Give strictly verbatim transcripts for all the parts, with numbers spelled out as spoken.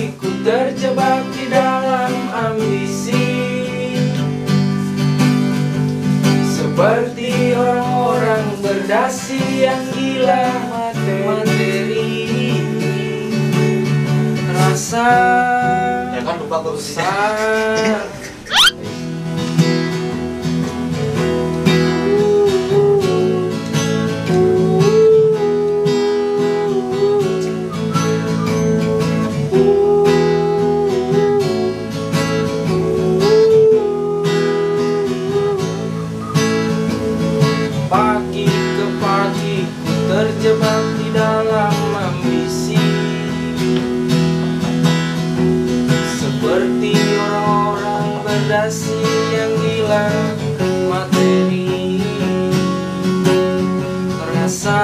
pagi ku terjebak di dalam ambisi, seperti orang-orang berdasi yang gila materi. Rasa Ya kan lupa kursinya. Pagi ke pagi ku terjebak di dalam ambisi, seperti orang-orang berdasi yang gila materi. Rasa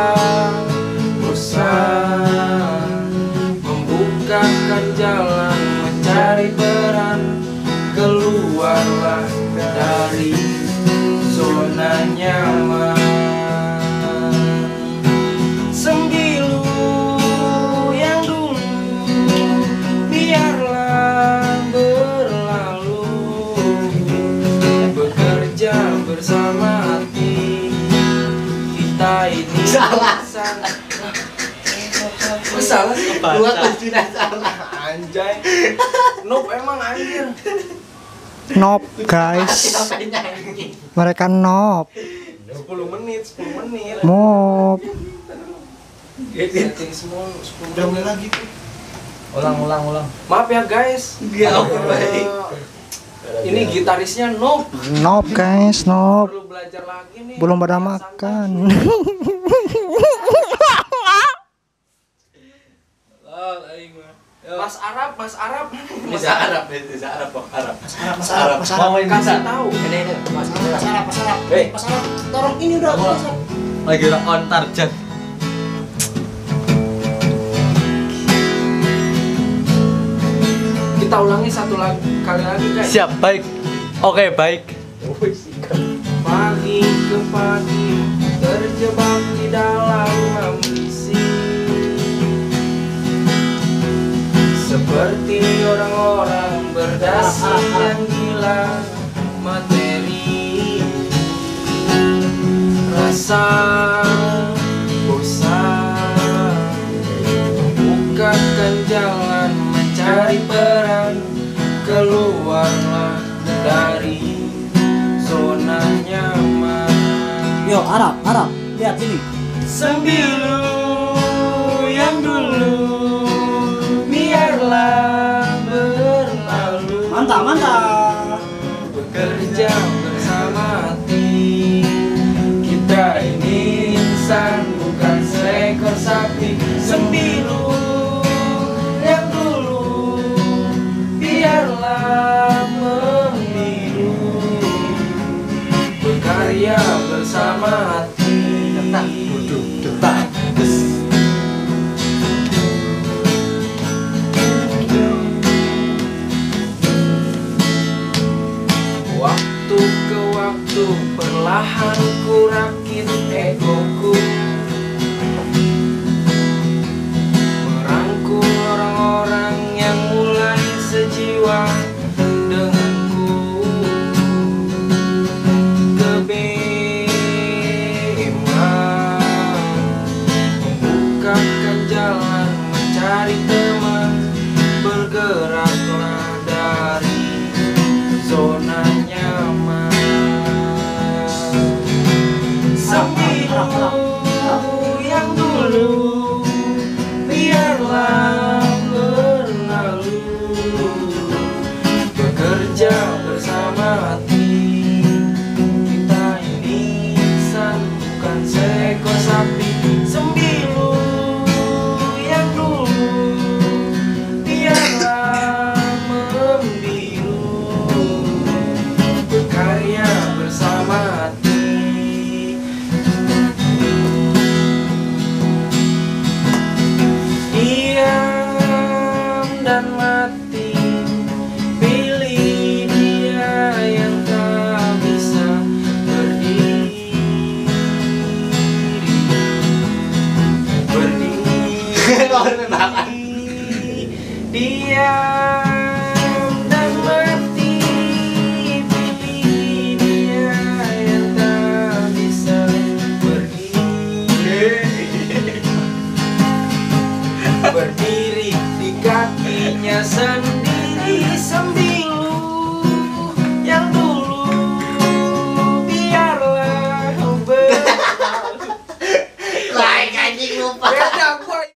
bosan membukakan jalan mencari peran, keluarlah dari zona nyaman. Sembilu yang dulu biarlah berlalu, bekerja bersama hati kita ini. Salah. Oh, salah sih. Dua kuncinya salah. Anjay. Nope emang anjir. Nope guys, mereka nope. sepuluh menit, sepuluh menit. Nope. Setting semua sepuluh Udah mulai menit. lagi tuh. Ulang, ulang, ulang. Maaf ya guys. Iya, oke, Eh, baik. Ini gitarisnya Nope. Nope guys, nope. Perlu belajar lagi nih. Belum pada Biar makan. santai. Mas Arab, Mas Arab. Bisa Arab, bisa Arab, kok Arab. Mas Arab, Mas Arab, Mas Arab. Mau main Kasih bisa? tahu. Ini ini, Mas Arab. Mas Arab, Mas Arab. Hei. Mas Arab, tolong ini udah. Kamu. Mas Arab. Lagi on target. Kita ulangi satu lagi kali lagi guys. Siap, baik. Oke, baik. Pagi ke pagi terjebak di dalam ambisi, seperti orang-orang berdasi yang gila materi. Rasa bosan membukakan jalan mencari peran, keluarlah dari zona nyaman. Yo, Arab, Arab. Lihat sini. Sembilu yang dulu biarlah berlalu. Mantap, mantap. Bekerja bersama hati, kita ini insan bukan seekor sapi. Sembilu yang dulu biarlah membiru, berkarya bersama hati. Waktu ke waktu perlahan ku rakit egoku, merangkul orang-orang yang mulai sejiwa denganku. Kebimbangan membukakan jalan mencari teman, bergeraklah dari zona nyaman. Sembilu yang dulu biarlah berlalu, bekerja bersama hati, kita ini insan bukan seekor sapi. Sembilu yang dulu biarlah membiru, berkarya bersama hati. Diam dan mati, pilih dia yang tak bisa berdiri. Berdiri Diam dan mati, pilih dia yang tak bisa pergi. Berdiri di kakinya sendiri.